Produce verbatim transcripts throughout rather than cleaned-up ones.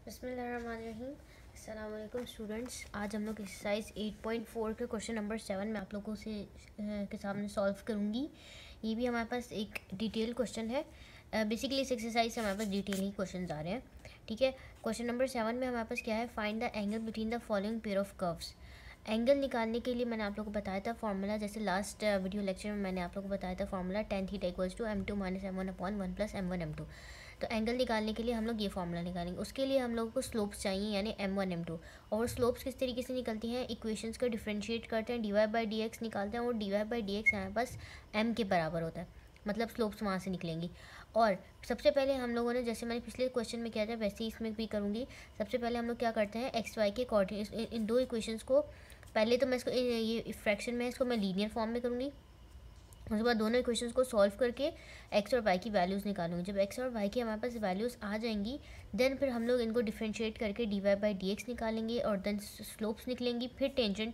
बिस्मिल्लाहिर्रहमानिर्रहीम। अस्सलाम वालेकुम स्टूडेंट्स। आज हम लोग एक्सरसाइज एट पॉइंट फोर के क्वेश्चन नंबर सेवन में आप लोगों से के सामने सॉल्व करूँगी। ये भी हमारे पास एक डिटेल क्वेश्चन है। बेसिकली इस एक्सरसाइज से हमारे पास डिटेल ही क्वेश्चन आ रहे हैं। ठीक है, क्वेश्चन नंबर सेवन में हमारे पास क्या है, find the angle between the following pair of curves. Angle निकालने के लिए मैंने आप लोगों को बताया था फार्मूला, जैसे लास्ट वीडियो लेक्चर में मैंने आप लोगों को बताया था formula tan theta equals to M two minus M one upon one plus M one M two. तो एंगल निकालने के लिए हम लोग ये फार्मूला निकालेंगे। उसके लिए हम लोगों को स्लोप्स चाहिए, यानी एम वन एम टू। और स्लोप्स किस तरीके से निकलती हैं, इक्वेशंस को डिफरेंशिएट करते हैं, D Y by D X निकालते हैं, और D Y by D X हमारे पास एम के बराबर होता है, मतलब स्लोप्स वहाँ से निकलेंगी। और सबसे पहले हम लोगों ने, जैसे मैंने पिछले क्वेश्चन में किया था वैसे ही इसमें भी करूँगी। सबसे पहले हम लोग क्या करते हैं, एक्स वाई के कोऑर्डिनेट, इन दो इक्वेशंस को, पहले तो मैं इसको ये फ्रैक्शन में है, इसको मैं लीनियर फॉर्म में करूँगी। उसके बाद दोनों इक्वेशंस को सॉल्व करके एक्स और वाई की वैल्यूज़ निकालूंगी। जब एक्स और वाई की हमारे पास वैल्यूज़ आ जाएंगी, देन फिर हम लोग इनको डिफरेंशिएट करके D Y by D X निकालेंगे, और देन स्लोप्स निकलेंगी। फिर टेंजेंट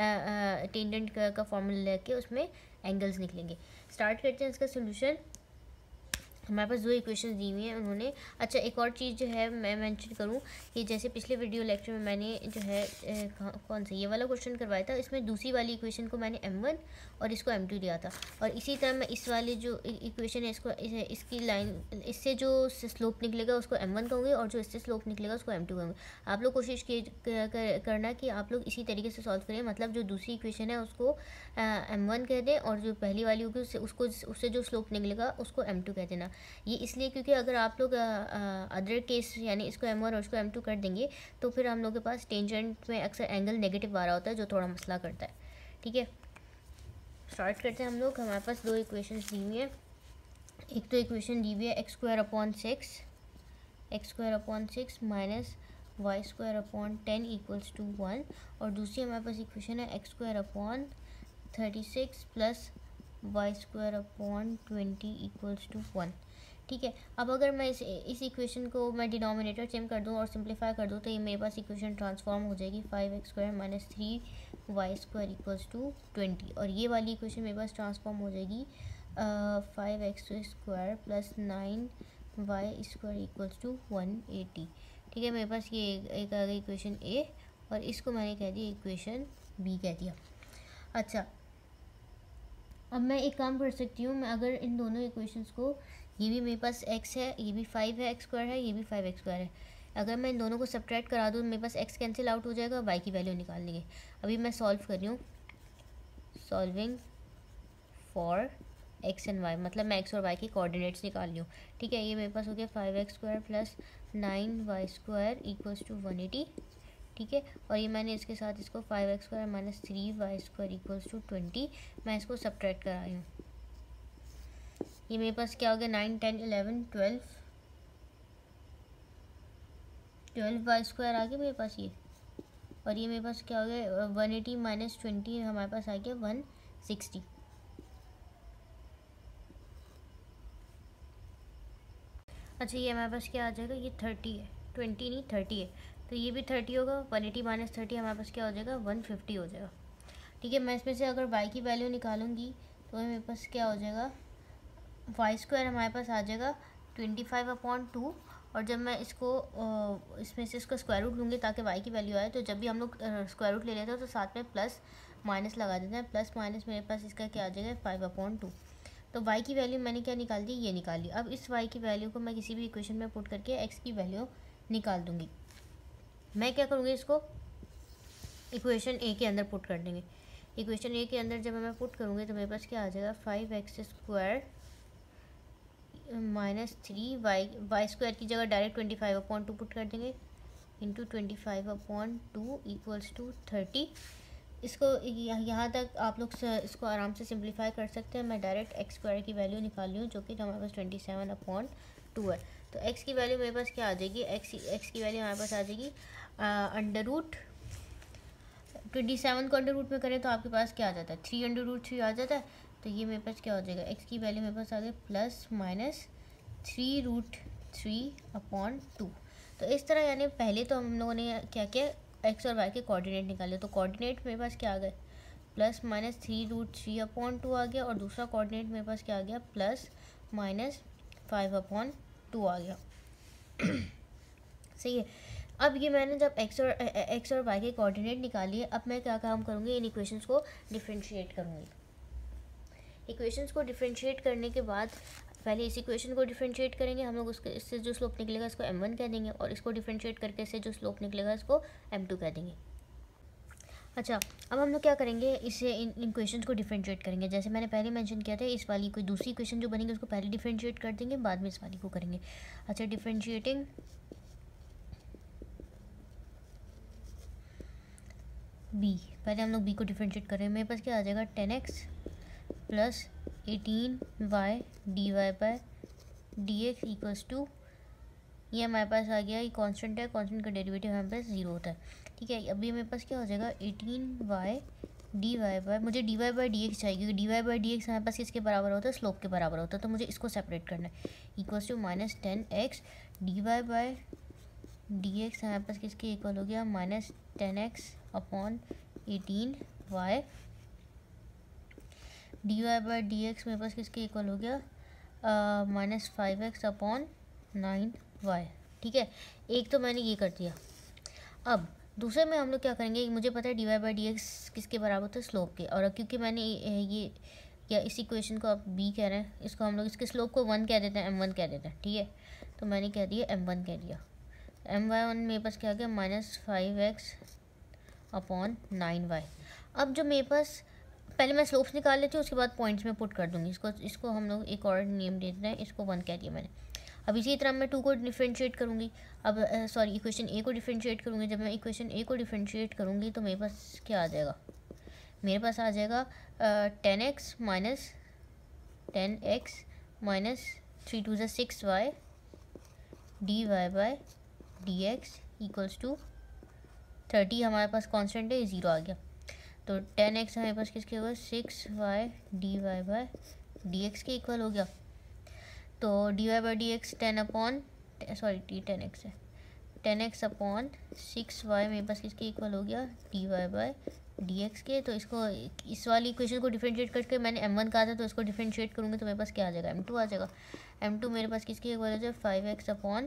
टेंजेंट का, का फॉर्मूला लेके उसमें एंगल्स निकलेंगे। स्टार्ट करते हैं इसका सोल्यूशन। हमारे पास दो इक्वेशंस दी हुई हैं उन्होंने। अच्छा, एक और चीज़ जो है मैं मेंशन करूं कि जैसे पिछले वीडियो लेक्चर में मैंने जो है ए, कौन सा ये वाला क्वेश्चन करवाया था, इसमें दूसरी वाली इक्वेशन को मैंने एम वन और इसको एम टू दिया था। और इसी तरह मैं इस वाली जो इक्वेशन है, इसको इस, इसकी लाइन, इससे जो स्लोप निकलेगा उसको एम वन कहूँगी, और जो इससे स्लोप निकलेगा उसको एम टू कहूँगी। आप लोग कोशिश कर, करना कि आप लोग इसी तरीके से सॉल्व करें, मतलब जो दूसरी इक्वेशन है उसको एम वन कह दें, और जो पहली वाली होगी उससे उसको उससे जो स्लोप निकलेगा उसको एम टू कह देना। ये इसलिए क्योंकि अगर आप लोग अदर केस यानी इसको एम वन और इसको एम टू कर देंगे तो फिर हम लोग के पास टेंजेंट में अक्सर एंगल नेगेटिव आ रहा होता है, जो थोड़ा मसला करता है। ठीक है, स्टार्ट करते हैं हम लोग। हमारे पास दो इक्वेशंस दी हुई हैं। एक तो इक्वेशन दी हुई है X square upon six X square upon six minus Y square upon ten equals to one, और दूसरी हमारे पास इक्वेशन है X square upon thirty six plus Y square upon twenty equals to one. ठीक है, अब अगर मैं इस इस इक्वेशन को मैं डिनोमिनेटर चेंज कर दूं और सिंप्लीफाई कर दूं तो ये मेरे पास इक्वेशन ट्रांसफॉर्म हो जाएगी five X square minus three Y square equals to twenty. और ये वाली इक्वेशन मेरे पास ट्रांसफॉर्म हो जाएगी five X square plus nine Y square equals to one eighty. ठीक है, मेरे पास ये एक आ गई इक्वेशन ए, और इसको मैंने कह दिया इक्वेशन बी कह दिया। अच्छा, अब मैं एक काम कर सकती हूँ, मैं अगर इन दोनों इक्वेशंस को, ये भी मेरे पास x है, ये भी फाइव है एक्स स्क्वायर है, ये भी फाइव एक्स स्क्वायर है, अगर मैं इन दोनों को सब्ट्रैक्ट करा दूँ मेरे पास x कैंसिल आउट हो जाएगा, y की वैल्यू निकाल लेंगे। अभी मैं सॉल्व कर रही हूँ, solving for x and y, मतलब मैं x और y के कोऑर्डिनेट्स निकाल रही हूँ। ठीक है, ये मेरे पास हो गया five X square plus nine Y square equals to one eighty. ठीक है, और ये मैंने इसके साथ इसको five X square minus three Y square equals to twenty, मैं इसको सब्ट्रैक्ट करा रही हूँ। ये मेरे पास क्या हो गया, nine ten eleven twelve twelve Y square आ गया मेरे पास ये, और ये मेरे पास क्या हो गया, वन एटी माइनस ट्वेंटी हमारे पास आ गया वन सिक्सटी। अच्छा, ये हमारे पास क्या आ जाएगा, ये थर्टी है, ट्वेंटी नहीं थर्टी है, तो ये भी थर्टी होगा। वन एटी माइनस थर्टी हमारे पास क्या हो जाएगा, वन फिफ्टी हो जाएगा। ठीक है, मैं इसमें से अगर y की वैल्यू निकालूंगी तो मेरे पास क्या हो जाएगा, वाई स्क्वायर हमारे पास आ जाएगा ट्वेंटी फाइव अपॉन टू, और जब मैं इसको इसमें से इसका स्क्वायर रूट लूँगी ताकि y की वैल्यू आए, तो जब भी हम लोग स्क्वायर रूट ले लेते हैं तो साथ में प्लस माइनस लगा देते हैं, प्लस माइनस मेरे पास इसका क्या आ जाएगा, फाइव अपॉन टू। तो y की वैल्यू मैंने क्या निकाल दी, ये निकाल ली। अब इस y की वैल्यू को मैं किसी भी इक्वेशन में पुट करके x की वैल्यू निकाल दूँगी। मैं क्या करूँगी, इसको इक्वेशन ए के अंदर पुट कर देंगे। इक्वेशन ए के अंदर जब मैं पुट करूँगी तो मेरे पास क्या आ जाएगा, five X square minus three Y Y square की जगह direct twenty five upon two put कर देंगे, into twenty five upon two equals to thirty. इसको यहाँ तक आप लोग इसको आराम से सिंप्लीफाई कर सकते हैं। मैं डायरेक्ट एक्स स्क्वायर की वैल्यू निकाल रही हूँ, जो कि हमारे पास ट्वेंटी सेवन अपॉन टू है। तो एक्स की वैल्यू मेरे पास क्या आ जाएगी, एक्स एक्स की वैल्यू हमारे पास आ जाएगी अंडर रूट ट्वेंटी सेवन को अंडर रूट में करें तो आपके पास क्या आ जाता है, थ्री अंडर रूट थ्री आ जाता है। तो ये मेरे पास क्या हो जाएगा, एक्स की वैल्यू मेरे पास आ गई plus minus three root three upon two. तो इस तरह यानी पहले तो हम लोगों ने क्या किया, एक्स और वाई के कोऑर्डिनेट निकाले। तो कोऑर्डिनेट मेरे पास क्या आ गए, plus minus three root three upon two आ गया, और दूसरा कोऑर्डिनेट मेरे पास क्या आ गया, plus minus five upon two आ गया। सही है। अब ये मैंने जब एक्स और एक्स और वाई के कोऑर्डिनेट निकालिए, अब मैं क्या काम करूँगी, इन इक्वेशंस को डिफरेंशिएट करूँगी। इक्वेशंस को डिफरेंशिएट करने के बाद पहले इस इक्वेशन को डिफरेंशिएट करेंगे हम लोग, उसके इससे जो स्लोप निकलेगा इसको एम वन कह देंगे, और इसको डिफरेंशिएट करके इससे जो स्लोप निकलेगा इसको एम टू कह देंगे। अच्छा, अब हम लोग क्या करेंगे, इससे इन इक्वेशंस को डिफरेंशिएट करेंगे। जैसे मैंने पहले मेंशन किया था, इस वाली कोई दूसरी इक्वेशन जो बनेगी उसको पहले डिफरेंशिएट कर देंगे, बाद में इस वाली को करेंगे। अच्छा, डिफरेंशिएटिंग बी, पहले हम लोग बी को डिफरेंशिएट करें। मेरे पास क्या आ जाएगा, ten X plus eighteen Y D Y by D X equals to, ये हमारे पास आ गया, ये कांस्टेंट है, कांस्टेंट का डेरिवेटिव हमारे पास जीरो होता है। ठीक है, अभी मेरे पास क्या हो जाएगा, eighteen Y D Y by, मुझे D Y by D X चाहिए क्योंकि D Y by D X हमारे पास किसके बराबर होता है, स्लोप के बराबर होता है, तो मुझे इसको सेपरेट करना है। Equals to minus ten X D Y by D X हमारे पास किसके इक्वल हो गया, minus ten X upon eighteen Y D Y by D X मेरे पास किसके इक्वल हो गया, minus five X upon nine Y. ठीक है, एक तो मैंने ये कर दिया। अब दूसरे में हम लोग क्या करेंगे, मुझे पता है D Y by D X किसके बराबर होता है, स्लोप के, और क्योंकि मैंने ये या इस इक्वेशन को आप बी कह रहे हैं, इसको हम लोग इसके स्लोप को वन कह देते हैं, एम वन कह देते हैं। ठीक है, तो मैंने कह दिया एम वन कह दिया। एम वाई वन मेरे पास क्या आ गया, minus five X upon nine Y. अब जो मेरे पास, पहले मैं स्लोप्स निकाल लेती हूँ, उसके बाद पॉइंट्स में पुट कर दूँगी। इसको इसको हम लोग एक और नेम दे देते हैं, इसको वन कह दिया मैंने। अब इसी तरह मैं टू को डिफरेंशिएट करूँगी, अब सॉरी इक्वेशन ए को डिफरेंशिएट करूँगी। जब मैं इक्वेशन ए को डिफरेंशिएट करूँगी तो मेरे पास क्या आ जाएगा, मेरे पास आ जाएगा ten X minus ten X minus three two ज़ा six Y D Y by D X equals to thirty, हमारे पास कांस्टेंट है, ज़ीरो आ गया। तो टेन एक्स हमारे पास किसके होगा, six Y D Y by D X के इक्वल हो गया। तो D Y by D X ten upon sorry T ten X है, ten X upon six Y मेरे पास किसके इक्वल हो गया, D Y by D X के। तो इसको इस वाली इक्वेशन को डिफरेंशिएट करके मैंने एम वन कहा था, तो इसको डिफरेंशिएट करूँगी तो मेरे पास क्या आ जाएगा, एम टू आ जाएगा। एम टू मेरे पास किसके इक्वल हो जाए, five X upon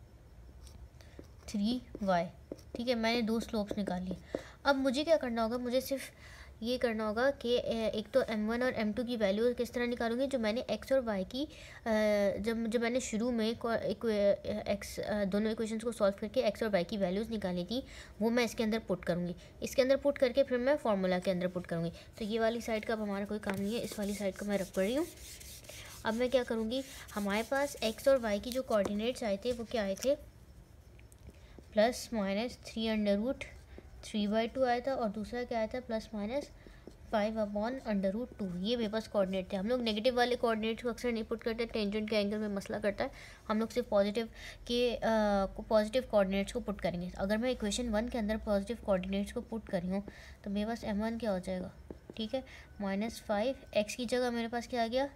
three Y. ठीक है, मैंने दो स्लोप्स निकाल लिए। अब मुझे क्या करना होगा, मुझे सिर्फ ये करना होगा कि एक तो एम वन और एम टू की वैल्यू किस तरह निकालूंगी, जो मैंने एक्स और वाई की जब जब मैंने शुरू में एक एक्स दोनों इक्वेशंस को सॉल्व करके एक्स और वाई की वैल्यूज़ निकाली थी, वो मैं इसके अंदर पुट करूँगी। इसके अंदर पुट करके फिर मैं फार्मूला के अंदर पुट करूँगी। तो ये वाली साइड का अब हमारा कोई काम नहीं है, इस वाली साइड को मैं रख कर रही हूँ। अब मैं क्या करूँगी, हमारे पास एक्स और वाई की जो कोऑर्डिनेट्स आए थे वो क्या आए थे, plus minus three under root three by two आया था, और दूसरा क्या आया था, plus minus five upon under root two. ये मेरे पास कोऑर्डिनेट थे। हम लोग नेगेटिव वाले कोऑर्डिनेट्स को अक्सर नहीं पुट करते, टेंजेंट के एंगल में मसला करता है। हम लोग सिर्फ पॉजिटिव के पॉजिटिव कोऑर्डिनेट्स को पुट करेंगे। अगर मैं इक्वेशन वन के अंदर पॉजिटिव कोऑर्डिनेट्स को पुट करी हूँ तो मेरे पास एम वन क्या हो जाएगा, ठीक है, माइनस फाइव एक्स की जगह मेरे पास क्या आ गया,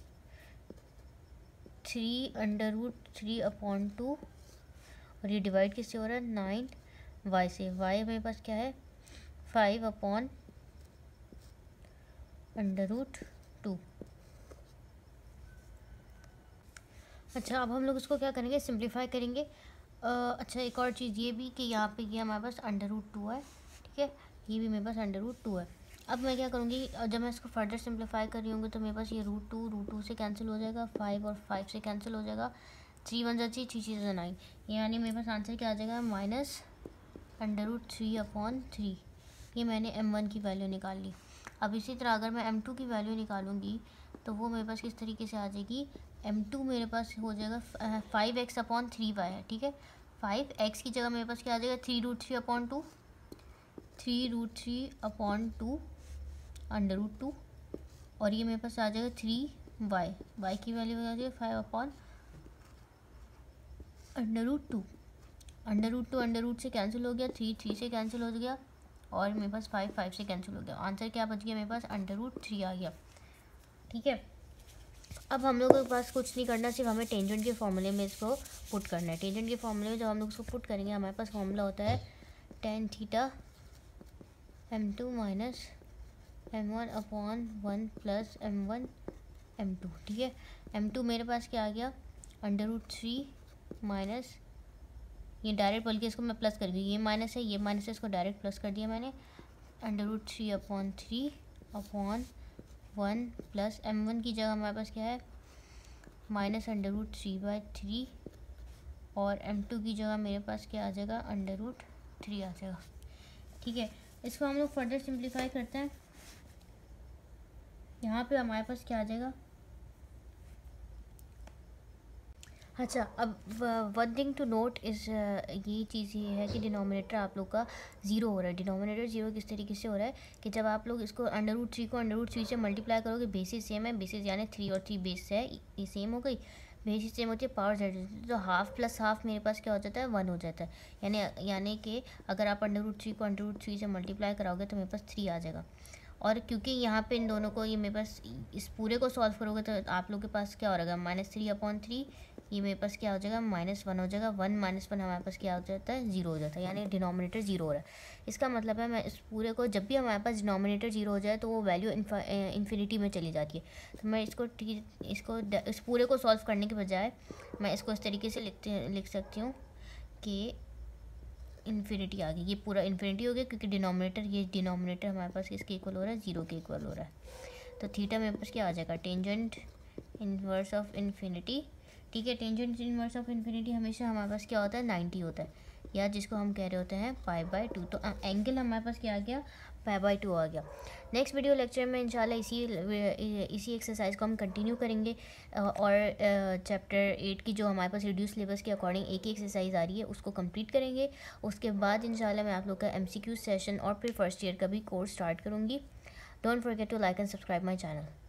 three under root three upon two, और ये डिवाइड किससे हो रहा है, नाइन वाई से। वाई मेरे पास क्या है, five upon under root two. अच्छा, अब हम लोग उसको क्या करेंगे, सिंप्लीफाई करेंगे। आ, अच्छा, एक और चीज़ ये भी कि यहाँ पे ये हमारे पास अंडर रूट टू है, ठीक है, ये भी मेरे पास अंडर रूट टू है। अब मैं क्या करूँगी, जब मैं इसको फर्दर सिंप्लीफाई कर रही होंगी तो मेरे पास ये रूट टू रूट टू से कैंसिल हो जाएगा, फाइव और फाइव से कैंसिल हो जाएगा, थ्री वन जा थ्री, थ्री थ्री जा नाइन, यानी मेरे पास आंसर क्या आ जाएगा, minus under root three upon three. ये मैंने एम वन की वैल्यू निकाल ली। अब इसी तरह अगर मैं एम टू की वैल्यू निकालूंगी तो वो मेरे पास किस तरीके से आ जाएगी, एम टू मेरे पास हो जाएगा five X upon three Y है, ठीक है, फाइव एक्स की जगह मेरे पास क्या आ जाएगा, three root three upon two, three root three upon two under root two, और ये मेरे पास आ जाएगा थ्री वाई, वाई की वैल्यू आ जाएगी five upon under root two, under root two under root से कैंसिल हो गया, थ्री थ्री से कैंसिल हो गया, और मेरे पास फाइव फाइव से कैंसिल हो गया। आंसर क्या बच गया, मेरे पास अंडर रूट थ्री आ गया। ठीक है, अब हम लोगों के पास कुछ नहीं करना, सिर्फ हमें टेंजेंट के फॉर्मूले में इसको पुट करना है। टेंजेंट के फॉर्मूले में जब हम लोग इसको पुट करेंगे, हमारे पास फॉर्मूला होता है tan theta M two minus M one upon one plus M one M two. ठीक है, एम टू मेरे पास क्या आ गया, अंडर रूट थ्री माइनस ये डायरेक्ट, बल्कि इसको मैं प्लस कर दूँगी, ये माइनस है ये माइनस है, इसको डायरेक्ट प्लस कर दिया मैंने। Under root three upon three upon one plus M one की जगह हमारे पास क्या है minus under root three by three, और एम टू की जगह मेरे पास क्या आ जाएगा अंडर रूट थ्री आ जाएगा। ठीक है, इसको हम लोग फर्दर सिंप्लीफाई करते हैं। यहाँ पे हमारे पास क्या आ जाएगा, अच्छा अब वन थिंग टू नोट इस ये चीज़ ये है कि डिनोमिनेटर आप लोग का ज़ीरो हो रहा है। डिनोमिनेटर ज़ीरो किस तरीके से हो रहा है कि जब आप लोग इसको अंडर रूट थ्री को अंडर रूट थ्री से मल्टीप्लाई करोगे, बेसिस सेम है, बेसिस यानी थ्री और थ्री बेस है, ये सेम हो गई, बेसिस सेम होती है, पावर जेड, तो हाफ प्लस हाफ मेरे पास क्या हो जाता है वन हो जाता है। यानी यानी कि अगर आप अंडर रूट थ्री को अंडर रूट थ्री से मल्टीप्लाई कराओगे तो मेरे पास थ्री आ जाएगा। और क्योंकि यहाँ पे इन दोनों को ये मेरे पास इस पूरे को सॉल्व करोगे तो आप लोग के पास क्या हो रहेगा माइनस थ्री अपॉन थ्री, ये मेरे पास क्या हो जाएगा माइनस वन हो जाएगा, वन माइनस वन हमारे पास क्या हो जाता है ज़ीरो हो जाता है, यानी डिनोमिनेटर ज़ीरो हो रहा है। इसका मतलब है मैं इस पूरे को जब भी हमारे पास डिनोमिनेटर ज़ीरो हो जाए तो वो वैल्यू इन्फिनिटी में चली जाती है। तो मैं इसको इसको इस पूरे को सॉल्व करने के बजाय मैं इसको इस तरीके से लिखते लिख सकती हूँ कि इन्फिनिटी आ गई, ये पूरा इन्फिनिटी हो गया क्योंकि डिनोमिनेटर ये डिनोमिनेटर हमारे पास किसके इक्वल हो रहा है ज़ीरो के इक्वल हो रहा है। तो थीटा मेरे पास क्या आ जाएगा टेंजेंट इनवर्स ऑफ इन्फिनिटी। ठीक है, टेंजेंट इनवर्स ऑफ इन्फिनिटी हमेशा हमारे पास क्या होता है नाइन्टी होता है, या जिसको हम कह रहे होते हैं पाई बाई टू। तो एंगल हमारे पास क्या आ गया पाई बाई टू आ गया। नेक्स्ट वीडियो लेक्चर में इंशाल्लाह इसी इसी एक्सरसाइज को हम कंटिन्यू करेंगे, और चैप्टर एट की जो हमारे पास रिड्यूस सिलेबस के अकॉर्डिंग एक ही एक्सरसाइज आ रही है उसको कंप्लीट करेंगे। उसके बाद इंशाल्लाह मैं आप लोग का एमसीक्यू सेशन और फिर फर्स्ट ईयर का भी कोर्स स्टार्ट करूँगी। Don't forget to like and subscribe my channel.